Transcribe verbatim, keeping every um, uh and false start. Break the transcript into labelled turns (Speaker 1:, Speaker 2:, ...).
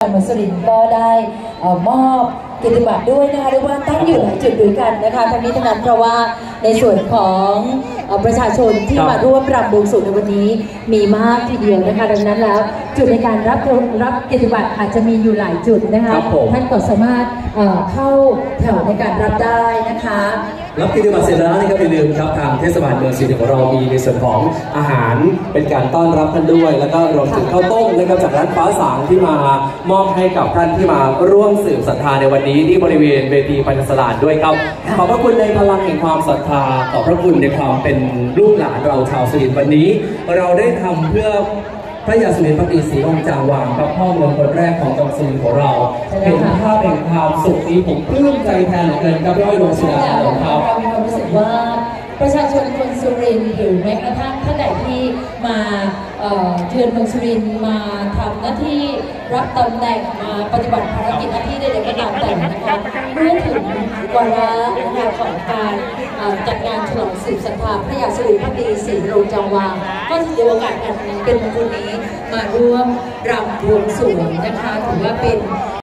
Speaker 1: มุสลิมก็ได้มอบเกียรติบัตรด้วยนะคะเรียกว่าตั้งอยู่หลายจุดด้วยกันนะคะทั้งนี้ทั้งนั้นเพราะว่าในส่วนของประชาชนที่มาร่วมรำบวงสรวงในวันนี้มีมากทีเดียวนะคะดังนั้นแล้วจุดในการรับรับเกียรติบัตรอาจจะมีอยู่หลายจุดนะคะท่านก็สามารถเข้าแถวในการรับได้นะคะ
Speaker 2: รับเกียรติบัตรเสร็จแล้วนะครับอย่าลืมครับทางเทศบาลเมืองศรีของเรามีในส่วนของอาหารเป็นการต้อนรับท่านด้วยแล้วก็รวมถึงข้าวต้มนะครับจากร้านฟ้าสางที่มามอบให้กับท่านที่มาร่วมสืบศรัทธาในวันนี้ที่บริเวณเวทีปัญญสลาดด้วยครับขอบพระคุณในพลังแห่งความศรัทธาขอบพระคุณในความเป็นลูกหลานเราชาวสุรินทร์วันนี้เราได้ทำเพื่อพระยาสุรินทร์พักดีศรีองค์จางวางพระพ่อเมืองคนแรกของจังหวัดสุรินทร์ของเราเห็นภาพแห่งความสุขนี้ผมปลื้มใจแทนเหลือเกินครับพี่อ้อยดวงศิลาของเขา
Speaker 1: เรามีความรู้สึกว่าประชาชนคนสุรินทร์หรือแม้กระทั่งท่านใดที่มาเยือนเมืองสุรินทร์มาทำหน้าที่รับตำแหน่งมาปฏิบัติภารกิจหน้าที่ใดๆก็ตามแต่นะคะเมื่อถึงวาระของการจัดงานฉลองสืบศรัทธาพระยาสุรินทร์พักดีศรีโรงจางวางก็ถือโอกาสอันเป็นมงคลนี้มาร่วมรำบวงสรวงนะคะถือว่าเป็น